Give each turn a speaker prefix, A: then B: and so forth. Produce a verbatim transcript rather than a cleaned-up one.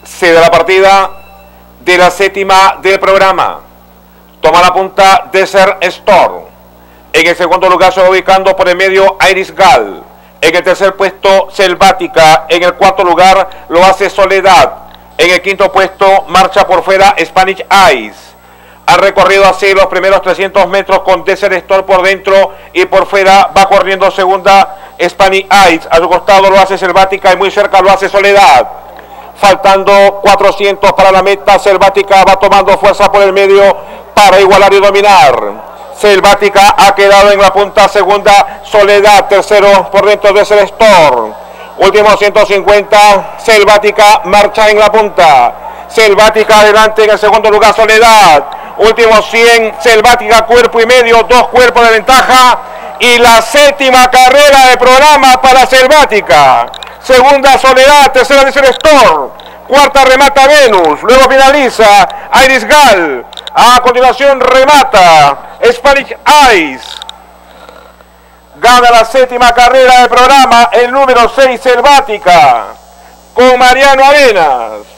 A: Se da la partida de la séptima del programa. Toma la punta Desert Storm. En el segundo lugar se va ubicando por el medio Iris Gal. En el tercer puesto Selvática. En el cuarto lugar lo hace Soledad. En el quinto puesto marcha por fuera Spanish Ice. Ha recorrido así los primeros trescientos metros con Desert Storm por dentro y por fuera va corriendo segunda Spanish Ice. A su costado lo hace Selvática y muy cerca lo hace Soledad. Faltando cuatrocientos para la meta, Selvática va tomando fuerza por el medio para igualar y dominar. Selvática ha quedado en la punta segunda, Soledad tercero por dentro de Desert Storm. Últimos ciento cincuenta, Selvática marcha en la punta. Selvática adelante en el segundo lugar, Soledad. Últimos cien, Selvática cuerpo y medio, dos cuerpos de ventaja. Y la séptima carrera de programa para Selvática. Segunda Soledad, tercera Desert Storm. Cuarta remata Venus, luego finaliza Iris Gal. A continuación remata Spanish Ice. Gana la séptima carrera del programa el número seis Selvática con Mariano Arenas.